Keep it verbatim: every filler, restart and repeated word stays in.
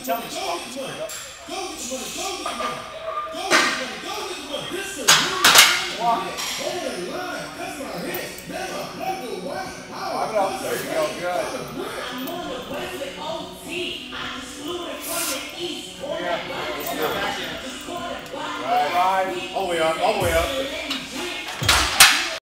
tell me stop. Go get your money. Go get your money. Go get your money. Go get your money. This is really Walk it. over the line. That's my hit. Never let the white. Lock it up. There you go. Good. I'm on the west with O T. I just flew it from the east. Yeah. Right. Right. All the way up. All the way up.